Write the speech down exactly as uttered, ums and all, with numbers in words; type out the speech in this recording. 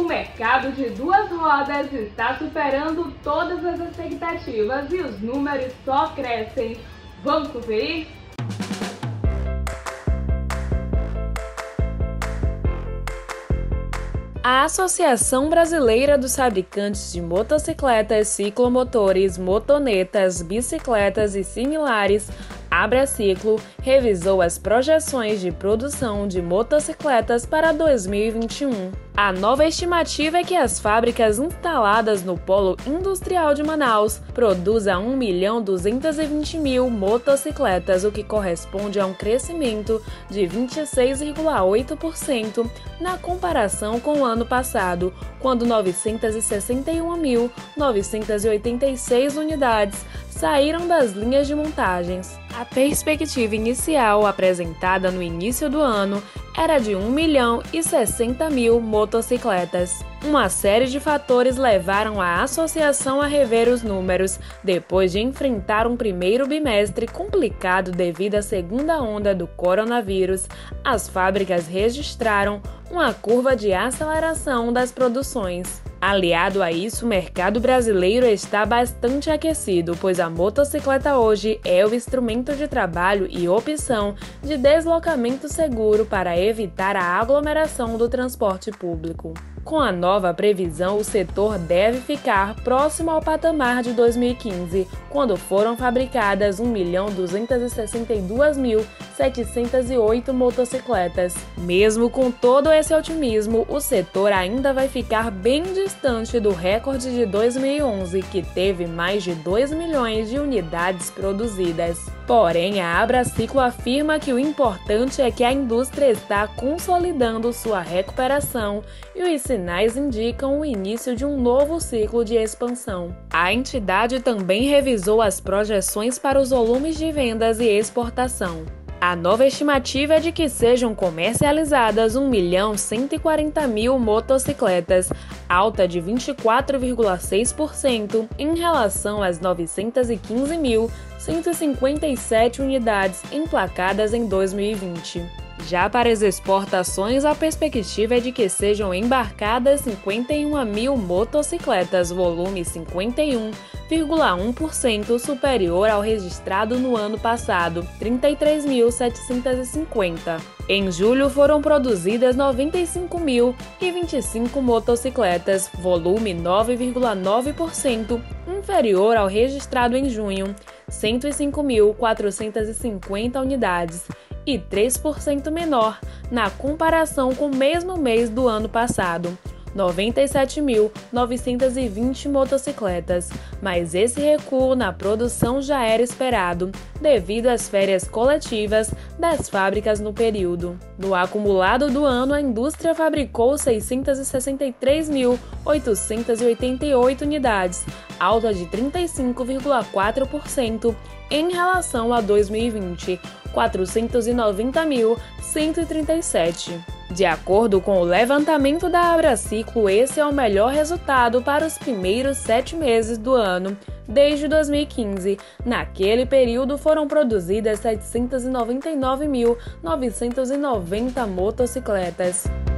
O mercado de duas rodas está superando todas as expectativas e os números só crescem. Vamos conferir? A Associação Brasileira dos Fabricantes de Motocicletas, Ciclomotores, Motonetas, Bicicletas e similares, Abraciclo, revisou as projeções de produção de motocicletas para dois mil e vinte e um. A nova estimativa é que as fábricas instaladas no Polo Industrial de Manaus produzam um milhão duzentos e vinte mil motocicletas, o que corresponde a um crescimento de vinte e seis vírgula oito por cento na comparação com o ano passado, quando novecentos e sessenta e um mil novecentos e oitenta e seis unidades saíram das linhas de montagens. A perspectiva inicial apresentada no início do ano era de um milhão e sessenta mil motocicletas. Uma série de fatores levaram a associação a rever os números, depois de enfrentar um primeiro bimestre complicado devido à segunda onda do coronavírus. As fábricas registraram uma curva de aceleração das produções. Aliado a isso, o mercado brasileiro está bastante aquecido, pois a motocicleta hoje é o instrumento de trabalho e opção de deslocamento seguro para evitar a aglomeração do transporte público. Com a nova previsão, o setor deve ficar próximo ao patamar de dois mil e quinze, quando foram fabricadas um milhão duzentos e sessenta e dois mil setecentos e oito motocicletas. Mesmo com todo esse otimismo, o setor ainda vai ficar bem distante do recorde de dois mil e onze, que teve mais de dois milhões de unidades produzidas. Porém, a Abraciclo afirma que o importante é que a indústria está consolidando sua recuperação e os sinais indicam o início de um novo ciclo de expansão. A entidade também revisou as projeções para os volumes de vendas e exportação. A nova estimativa é de que sejam comercializadas um milhão cento e quarenta mil motocicletas, alta de vinte e quatro vírgula seis por cento em relação às novecentos e quinze mil cento e cinquenta e sete unidades emplacadas em dois mil e vinte. Já para as exportações, a perspectiva é de que sejam embarcadas cinquenta e um mil motocicletas, volume cinquenta e um vírgula um por cento superior ao registrado no ano passado, trinta e três mil setecentos e cinquenta. Em julho foram produzidas noventa e cinco mil e vinte e cinco motocicletas, volume nove vírgula nove por cento inferior ao registrado em junho, cento e cinco mil quatrocentos e cinquenta unidades, e três por cento menor na comparação com o mesmo mês do ano passado, noventa e sete mil novecentos e vinte motocicletas, mas esse recuo na produção já era esperado, devido às férias coletivas das fábricas no período. No acumulado do ano, a indústria fabricou seiscentos e sessenta e três mil oitocentos e oitenta e oito unidades, alta de trinta e cinco vírgula quatro por cento em relação a dois mil e vinte, quatrocentos e noventa mil cento e trinta e sete. De acordo com o levantamento da Abraciclo, esse é o melhor resultado para os primeiros sete meses do ano, desde dois mil e quinze. Naquele período foram produzidas setecentos e noventa e nove mil novecentos e noventa motocicletas.